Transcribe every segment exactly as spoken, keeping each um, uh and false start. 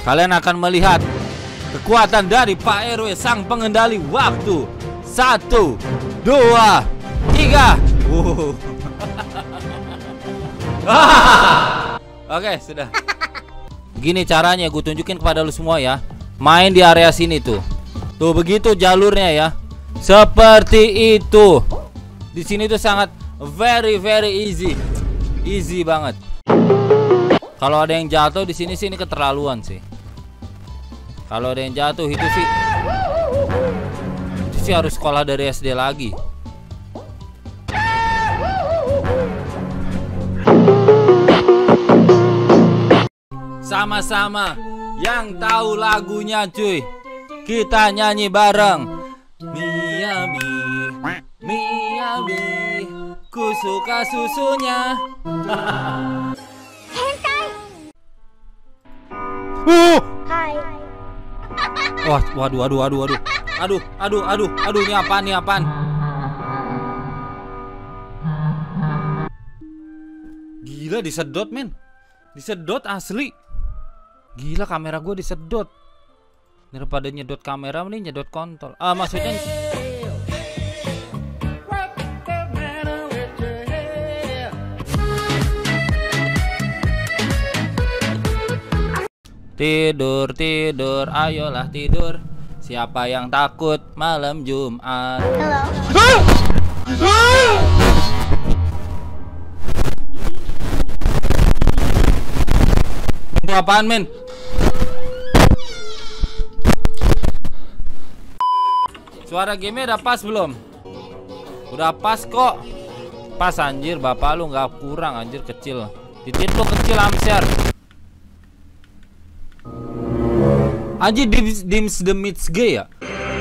Kalian akan melihat kekuatan dari Pak R W sang pengendali waktu. Satu, dua, tiga. Wow. Oke, sudah. Gini caranya, gue tunjukin kepada lu semua ya. Main di area sini tuh. Tuh begitu jalurnya ya. Seperti itu. Di sini tuh sangat very very easy. Easy banget. Kalau ada yang jatuh di sini sih ini keterlaluan sih. Kalau ada yang jatuh itu sih itu sih harus sekolah dari S D lagi. Sama-sama yang tahu lagunya cuy. Kita nyanyi bareng. Miyabi, Miyabi, ku suka susunya. Hentai. Uh. Hai. Wah, waduh, aduh, aduh, aduh, aduh, aduh, aduh, aduh, ini apaan, ini apaan? Gila, disedot men, disedot asli. Gila, kamera gue disedot. Daripada nyedot kamera, mending nyedot kontol. Ah, maksudnya tidur, tidur, ayolah tidur. Siapa yang takut malam Jumat? Halo. Itu apaan men? Suara gamenya udah pas belum? Udah pas kok. Pas anjir, bapak lu nggak kurang anjir, kecil. Titit lu kecil amsyar. Anjir, dims, dims the Meets Gay ya?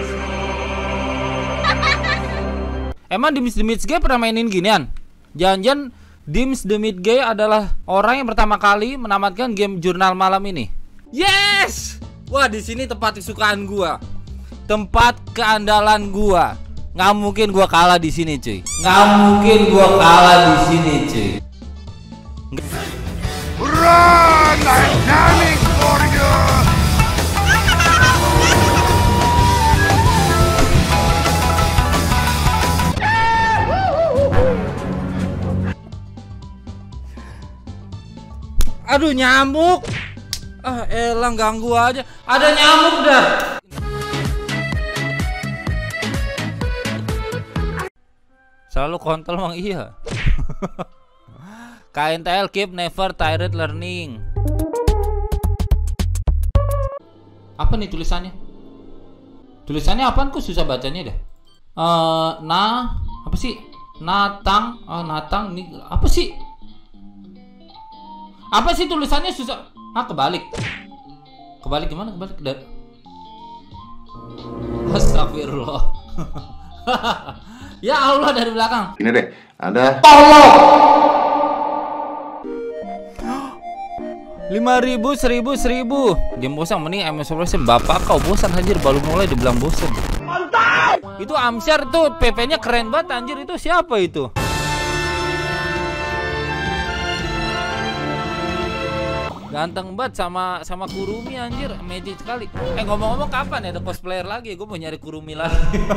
Emang Dims the Meets Gay pernah mainin ginian? Jangan-jangan Dims the Meets Gay adalah orang yang pertama kali menamatkan game jurnal malam ini. Yes! Wah, di sini tempat kesukaan gua. Tempat keandalan gua. Nggak mungkin gua kalah di sini, cuy. Nggak mungkin gua kalah di sini, cuy. Run! I'm coming for you! Aduh, nyamuk. Ah, elang ganggu aja. Ada nyamuk dah. Selalu kontol emang iya. K N T L keep never tired learning. Apa nih tulisannya? Tulisannya apaan, kok susah bacanya dah. Uh, nah, apa sih? Natang, oh natang nih apa sih? Apa sih tulisannya susah? Ah, kebalik. Kebalik gimana? Kebalik dari. Astagfirullah. Ya Allah, dari belakang. Ini deh, ada tolong. lima ribu, seribu, seribu. Game bosan, mending M S Operation. Bapak kau bosan anjir, baru mulai dibilang bosan. Mantap. Itu Amsyar tuh, P P-nya keren banget anjir. Itu siapa itu? Ganteng banget sama sama Kurumi anjir, magic sekali. Eh, ngomong-ngomong kapan ya ada cosplayer lagi? Gue mau nyari Kurumi lagi.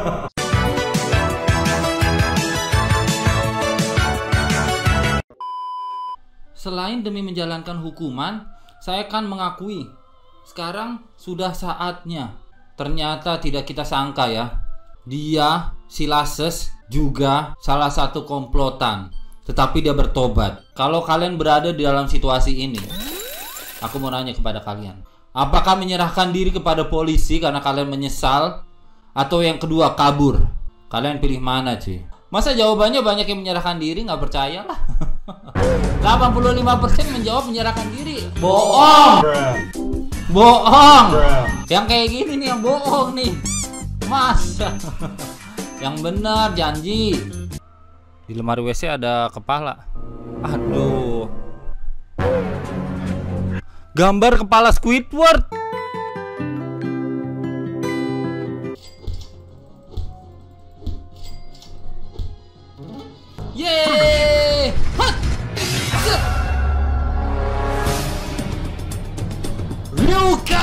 Selain demi menjalankan hukuman, saya akan mengakui sekarang sudah saatnya. Ternyata tidak kita sangka ya, dia si Lases juga salah satu komplotan. Tetapi dia bertobat. Kalau kalian berada di dalam situasi ini, aku mau nanya kepada kalian, apakah menyerahkan diri kepada polisi karena kalian menyesal, atau yang kedua kabur? Kalian pilih mana cuy? Masa jawabannya banyak yang menyerahkan diri? Nggak percaya lah. delapan puluh lima persen menjawab menyerahkan diri. Bohong. Bohong. Yang kayak gini nih yang bohong nih. Masa? Yang benar janji. Di lemari W C ada kepala. Aduh. Gambar kepala Squidward. Yeay! Hot! Set! Luka!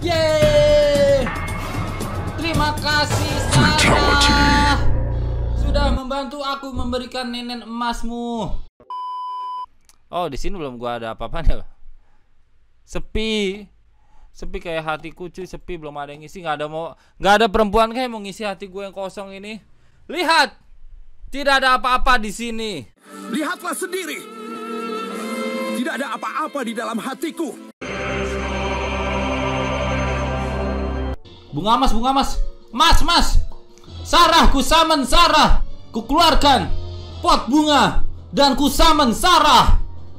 Yeay! Terima kasih Sarah sudah membantu aku memberikan nenek emasmu. Oh, di sini belum gua ada apa-apanya. Sepi. Sepi kayak hatiku cuy, sepi, belum ada yang ngisi, nggak ada mau nggak ada perempuan kayak mau ngisi hati gue yang kosong ini. Lihat. Tidak ada apa-apa di sini. Lihatlah sendiri. Tidak ada apa-apa di dalam hatiku. Bunga emas, bunga emas. Mas, mas. Sarah, ku summon Sarah. Ku keluarkan pot bunga dan ku summon Sarah.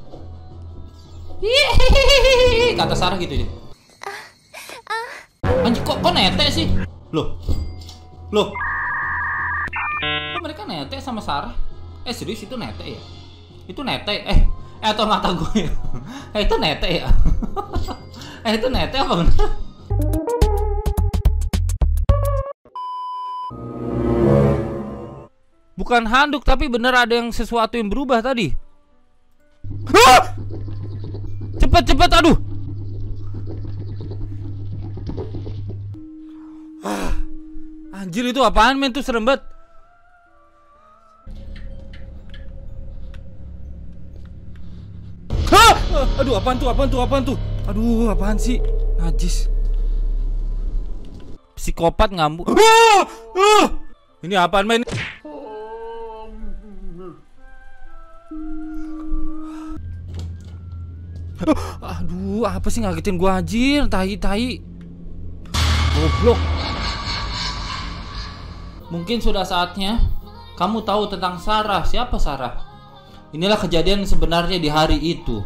Hihihi, kata Sarah gitu deh. Anjir, kok kok netek sih? Loh. Loh. Kok mereka netek sama Sarah? Eh serius itu netek ya? Itu netek. Eh, eh atau mata gue ya? Eh itu netek ya? Eh itu netek apa bener? Bukan handuk tapi bener ada yang sesuatu yang berubah tadi. Hah! Cepet cepet aduh. Ah, anjir itu apaan men tuh serem banget. Hah! Aduh apaan tuh apaan tuh apaan tuh. Aduh apaan sih? Najis. Psikopat ngamuk. Ah! Ah! Ini apaan men? Aduh, apa sih ngagetin gua anjir, tai-tai. Goblok. Mungkin sudah saatnya kamu tahu tentang Sarah. Siapa Sarah? Inilah kejadian sebenarnya di hari itu.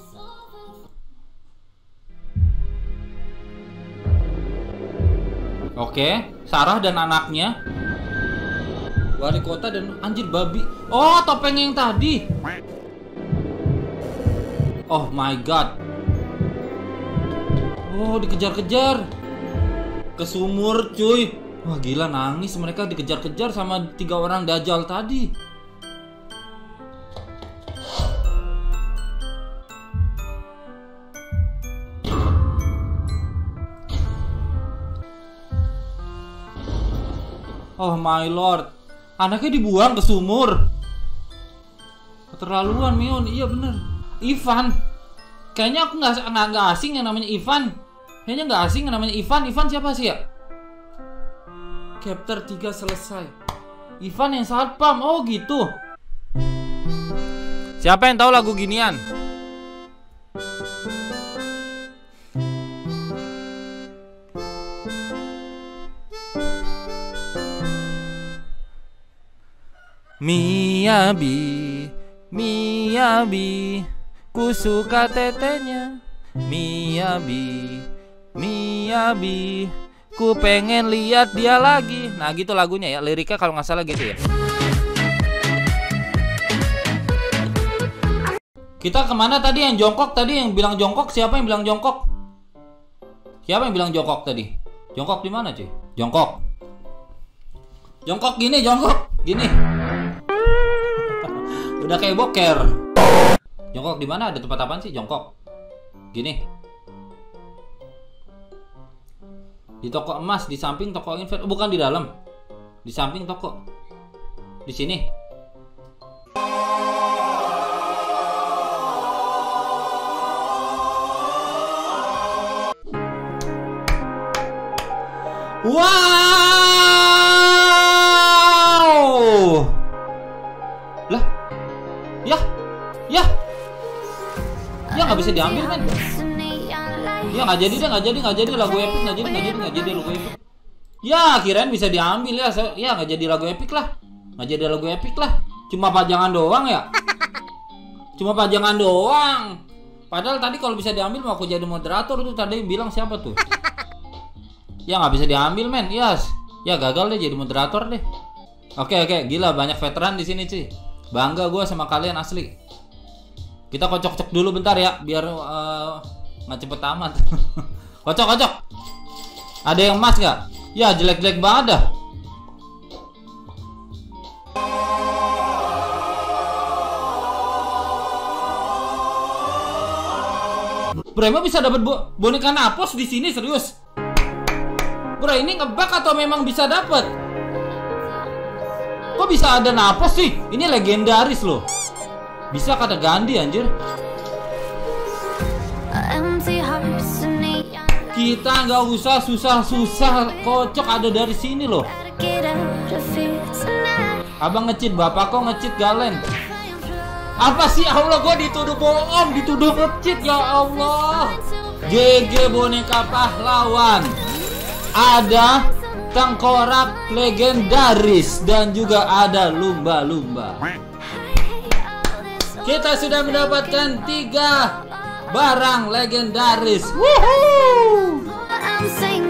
Oke, Sarah dan anaknya wali kota dan anjir babi. Oh, topeng yang tadi. Oh my god. Oh, dikejar-kejar ke sumur cuy. Wah gila, nangis mereka dikejar-kejar sama tiga orang dajjal tadi. Oh my lord. Anaknya dibuang ke sumur. Keterlaluan Mion. Iya bener. Ivan. Kayaknya aku nggak nggak asing yang namanya Ivan. Kayaknya nggak asing yang namanya Ivan. Ivan siapa sih ya? Chapter tiga selesai. Ivan yang satpam. Oh gitu. Siapa yang tahu lagu ginian? Miyabi, Miyabi, ku suka tetenya. Miyabi, Miyabi, ku pengen lihat dia lagi. Nah gitu lagunya ya, liriknya kalau nggak salah gitu ya. Kita kemana tadi yang jongkok tadi yang bilang jongkok? Siapa yang bilang jongkok? Siapa yang bilang jongkok tadi? Jongkok di mana cuy? Jongkok. Jongkok gini, jongkok gini. Udah kayak boker. Jongkok di mana? Ada tempat apaan sih jongkok? Gini. Di toko emas, di samping toko invest. Oh, bukan di dalam. Di samping toko. Di sini. Wow! Lah. Ya. Ya. Ya nggak bisa diambil kan? Ya nggak jadi deh, nggak jadi, nggak jadi lagu epic, nggak jadi, nggak jadi, nggak jadi lagu epic. Ya kirain bisa diambil ya, ya nggak jadi lagu epic lah, nggak jadi lagu epic lah. Cuma pajangan doang ya, cuma pajangan doang. Padahal tadi kalau bisa diambil mau aku jadi moderator tuh tadi bilang siapa tuh? Ya nggak bisa diambil men, yes. Ya gagal deh jadi moderator deh. Oke oke, gila banyak veteran di sini cuy. Bangga gue sama kalian asli. Kita kocok-kocok dulu bentar ya, biar uh, nggak cepet amat. Kocok kocok. Ada yang emas nggak? Ya jelek-jelek banget dah. Bro, emang bisa dapat bo boneka napos di sini serius? Bro, ini ngebug atau memang bisa dapet? Kok bisa ada napos sih? Ini legendaris loh. Bisa kata ganti anjir. Kita nggak usah susah-susah, kocok ada dari sini loh. Abang ngecit, bapak kok ngecit Galen? Apa sih Allah, gue dituduh bohong, dituduh ngecit, ya Allah. G G boneka pahlawan. Ada tengkorak legendaris dan juga ada lumba-lumba. Kita sudah mendapatkan tiga barang legendaris. Woohoo!